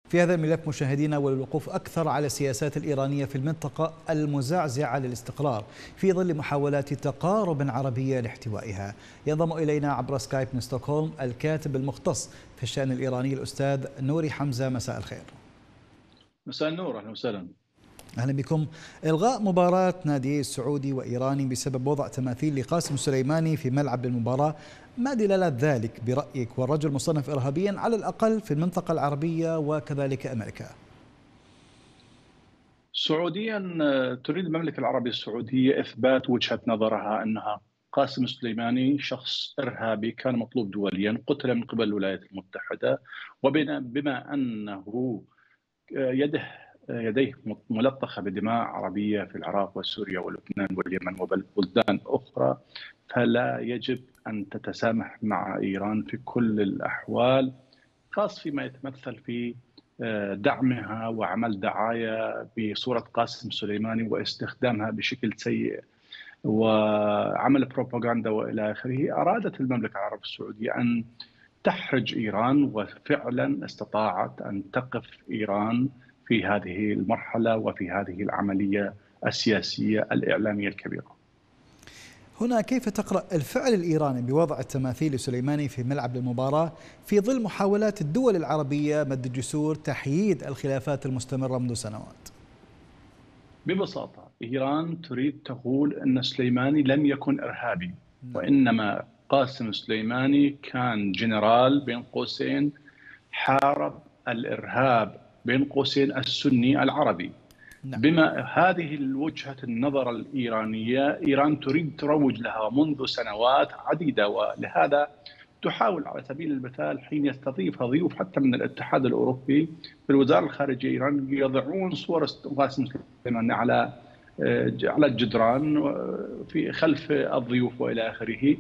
في هذا الملف مشاهدينا، وللوقوف أكثر على السياسات الإيرانية في المنطقة المزعزعة للاستقرار في ظل محاولات تقارب عربية لاحتوائها، ينضم إلينا عبر سكايب من ستوكهولم الكاتب المختص في الشأن الإيراني الأستاذ نوري حمزة. مساء الخير. مساء النور، أهلا وسهلا. أهلا بكم. إلغاء مباراة نادي سعودي وإيراني بسبب وضع تماثيل لقاسم سليماني في ملعب المباراة، ما دلالات ذلك برأيك والرجل مصنف إرهابيا على الأقل في المنطقة العربية وكذلك أمريكا؟ سعوديا تريد المملكة العربية السعودية إثبات وجهة نظرها أنها قاسم سليماني شخص إرهابي كان مطلوب دوليا، قتل من قبل الولايات المتحدة، وبما أنه يديه ملطخة بدماء عربية في العراق وسوريا ولبنان واليمن وبلدان أخرى، فلا يجب أن تتسامح مع إيران في كل الأحوال، خاص فيما يتمثل في دعمها وعمل دعاية بصورة قاسم سليماني واستخدامها بشكل سيء وعمل بروباغندا وإلى آخره. أرادت المملكة العربية السعودية أن تحرج إيران، وفعلا استطاعت أن تقف إيران في هذه المرحلة وفي هذه العملية السياسية الإعلامية الكبيرة. هنا كيف تقرأ الفعل الإيراني بوضع التماثيل لسليماني في ملعب المباراة في ظل محاولات الدول العربية مد الجسور تحييد الخلافات المستمرة منذ سنوات؟ ببساطة إيران تريد تقول أن سليماني لم يكن إرهابي، وإنما قاسم سليماني كان جنرال بين قوسين حارب الإرهاب بين قوسين السني العربي. بما هذه وجهة النظر الإيرانية إيران تريد تروج لها منذ سنوات عديدة، ولهذا تحاول على سبيل المثال حين يستضيفها ضيوف حتى من الاتحاد الأوروبي في الوزارة الخارجية الإيرانية يضعون صور قاسم سليماني على الجدران في خلف الضيوف وإلى آخره،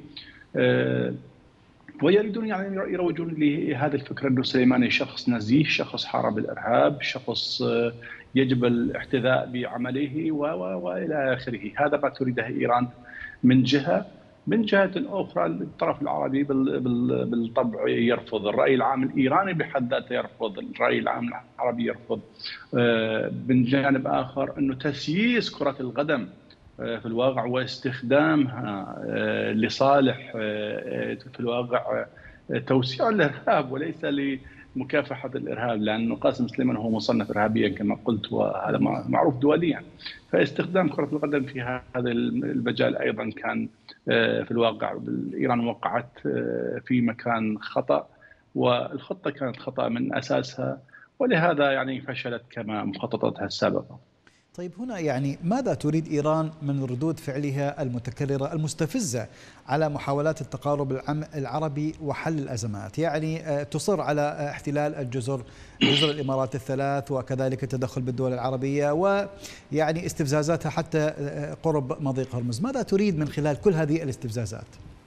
ويريدون يعني يروجون لهذه الفكرة أنه سليماني شخص نزيه، شخص حارب الإرهاب، شخص يجب الاحتذاء بعمله وإلى آخره. هذا ما تريده إيران من جهة. من جهة أخرى الطرف العربي بالطبع يرفض، الرأي العام الإيراني بحد ذاته يرفض، الرأي العام العربي يرفض. من جانب آخر أنه تسييس كرة القدم في الواقع واستخدامها لصالح في الواقع توسيع الإرهاب وليس لمكافحة الإرهاب، لأنه قاسم سليماني هو مصنف إرهابيا كما قلت وهذا معروف دوليا، فاستخدام كرة القدم في هذا المجال أيضا كان في الواقع إيران وقعت في مكان خطأ، والخطة كانت خطأ من أساسها، ولهذا يعني فشلت كما مخططاتها السابقة. طيب هنا يعني ماذا تريد إيران من ردود فعلها المتكررة المستفزة على محاولات التقارب العربي وحل الأزمات؟ يعني تصر على احتلال جزر الإمارات الثلاث وكذلك التدخل بالدول العربية ويعني استفزازاتها حتى قرب مضيق هرمز. ماذا تريد من خلال كل هذه الاستفزازات؟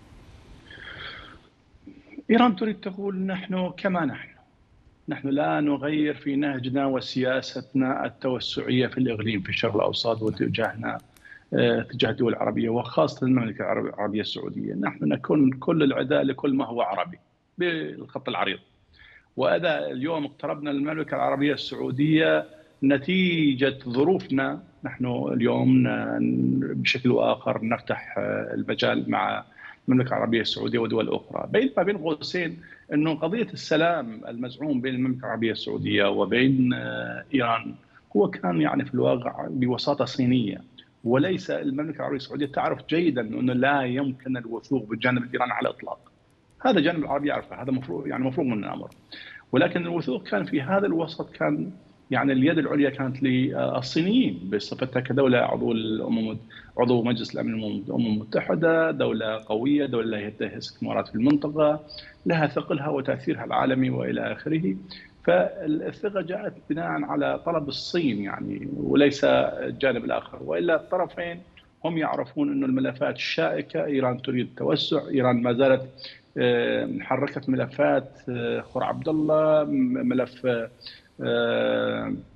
إيران تريد تقول نحن كما نحن لا نغير في نهجنا وسياستنا التوسعية في الإقليم في الشرق الأوسط وتجاهنا تجاه الدول العربية وخاصة المملكة العربية السعودية. نحن نكون كل العداء لكل ما هو عربي بالخط العريض، وإذا اليوم اقتربنا المملكة العربية السعودية نتيجة ظروفنا، نحن اليوم بشكل آخر نفتح المجال مع المملكة العربية السعودية ودول أخرى. ما بين قوسين أنه قضية السلام المزعوم بين المملكة العربية السعودية وبين إيران هو كان يعني في الواقع بوساطة صينية، وليس المملكة العربية السعودية تعرف جيدا أنه لا يمكن الوثوق بالجانب الإيراني على الإطلاق. هذا الجانب العربي يعرفه، هذا مفروغ من الأمر، ولكن الوثوق كان في هذا الوسط كان يعني اليد العليا كانت للصينيين بصفتها كدولة عضو مجلس الأمن الأمم المتحدة، دولة قوية، دولة لها استثمارات في المنطقة، لها ثقلها وتأثيرها العالمي وإلى آخره. فالثقة جاءت بناء على طلب الصين يعني وليس الجانب الآخر، وإلا الطرفين هم يعرفون أن الملفات الشائكة. إيران تريد التوسع، إيران ما زالت حركت ملفات خور عبد الله، ملف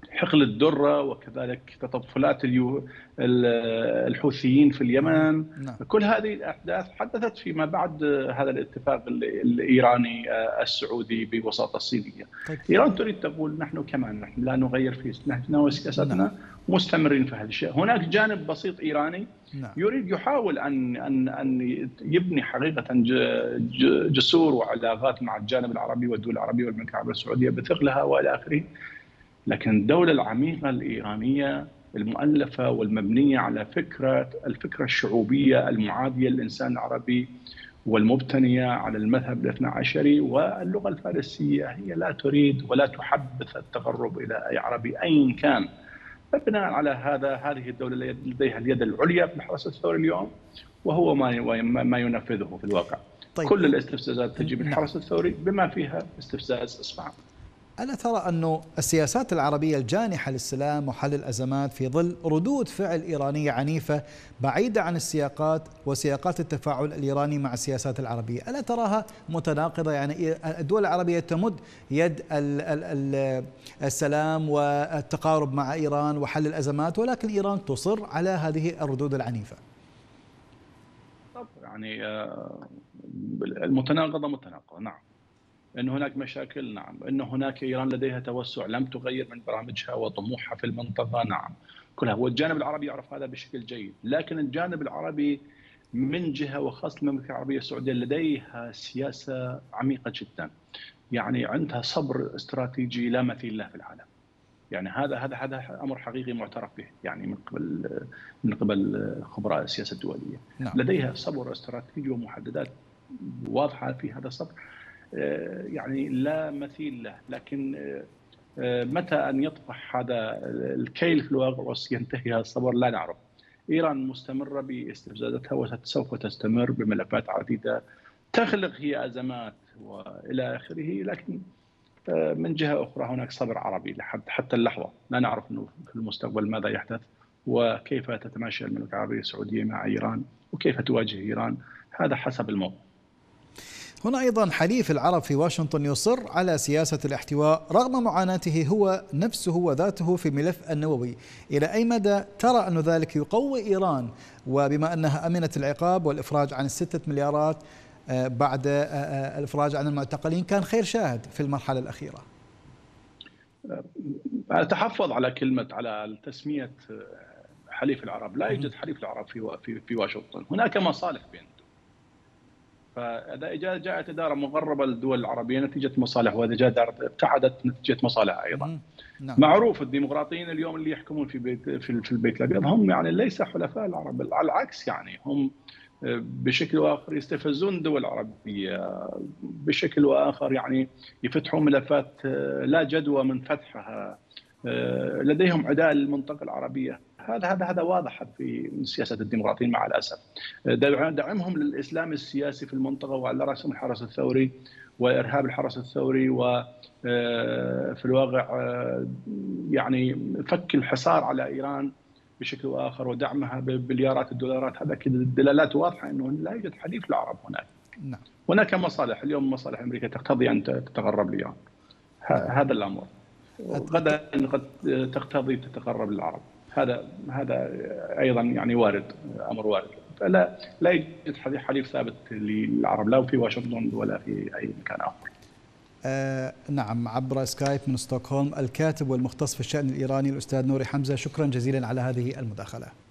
حقل الدرة، وكذلك تطفلات الحوثيين في اليمن. كل هذه الأحداث حدثت فيما بعد هذا الاتفاق الإيراني السعودي بوساطة الصينية. إيران تريد تقول نحن لا نغير في نهجنا وسياستنا، مستمرين في هذا الشيء. هناك جانب بسيط إيراني يحاول أن يبني حقيقة جسور وعلاقات مع الجانب العربي والدول العربية والمملكة العربية السعودية بثقلها وإلى آخره. لكن الدولة العميقة الإيرانية المؤلفة والمبنية على الفكرة الشعوبية المعادية للإنسان العربي والمبتنية على المذهب الاثنى عشري واللغة الفارسية، هي لا تريد ولا تحبذ التقرب إلى أي عربي أيا كان. فبناء على هذه الدولة لديها اليد العليا في الحرس الثوري اليوم، وهو ما ينفذه في الواقع. كل الاستفزازات تجي من الحرس الثوري بما فيها استفزاز إصفهان. ألا ترى أن السياسات العربية الجانحة للسلام وحل الأزمات في ظل ردود فعل إيرانية عنيفة بعيدة عن السياقات وسياقات التفاعل الإيراني مع السياسات العربية، ألا تراها متناقضة؟ يعني الدول العربية تمد يد السلام والتقارب مع إيران وحل الأزمات، ولكن إيران تصر على هذه الردود العنيفة. يعني المتناقضة متناقضة، نعم. أن هناك مشاكل، نعم. أن هناك إيران لديها توسع لم تغير من برامجها وطموحها في المنطقة، نعم. كلها. والجانب العربي يعرف هذا بشكل جيد. لكن الجانب العربي من جهة، وخاصة المملكة العربية السعودية، لديها سياسة عميقة جدا. يعني عندها صبر استراتيجي لا مثيل له في العالم. يعني هذا أمر حقيقي معترف به، يعني من قبل خبراء السياسة الدولية. نعم. لديها صبر استراتيجي ومحددات واضحة في هذا الصبر، يعني لا مثيل له. لكن متى أن يطفح هذا الكيل في الواقع وينتهي هذا الصبر لا نعرف. إيران مستمرة باستفزازاتها وسوف تستمر بملفات عديدة تخلق هي أزمات وإلى آخره. لكن من جهة أخرى هناك صبر عربي حتى اللحظة. لا نعرف في المستقبل ماذا يحدث وكيف تتماشى المملكة العربية السعودية مع إيران وكيف تواجه إيران، هذا حسب الموقف. هنا أيضا حليف العرب في واشنطن يصر على سياسة الاحتواء رغم معاناته هو نفسه وذاته في ملف النووي. إلى أي مدى ترى أن ذلك يقوي إيران، وبما أنها أمنت العقاب والإفراج عن 6 مليارات بعد الإفراج عن المعتقلين كان خير شاهد في المرحلة الأخيرة؟ أتحفظ على تسمية حليف العرب. لا يوجد حليف العرب في واشنطن. هناك مصالح بينهم. فإذا جاءت إدارة مغربة للدول العربية نتيجة مصالح، وإذا جاءت ابتعدت نتيجة مصالح أيضا. معروف الديمقراطيين اليوم اللي يحكمون في البيت الأبيض هم يعني ليس حلفاء العرب، على العكس، يعني هم بشكل واخر يستفزون الدول العربية بشكل واخر، يعني يفتحون ملفات لا جدوى من فتحها، لديهم عداء للمنطقة العربية. هذا واضح في سياسة الديمقراطيين مع الأسف. دعمهم للإسلام السياسي في المنطقة وعلى رأسهم الحرس الثوري وإرهاب الحرس الثوري، وفي الواقع يعني فك الحصار على إيران بشكل آخر ودعمها بمليارات الدولارات. هذا كده دلالات واضحة أنه لا يوجد حليف العرب هناك. نعم. هناك مصالح. اليوم مصالح أمريكا تقتضي أن تتقرب لإيران، هذا الأمر. غدا قد تقتضي تتقرب للعرب. هذا أيضا يعني أمر وارد. فلا يوجد حليف ثابت للعرب لا في واشنطن ولا في أي مكان آخر. نعم. عبر سكايب من ستوكهولم الكاتب والمختص في الشأن الإيراني الأستاذ نوري حمزة، شكرا جزيلا على هذه المداخلة.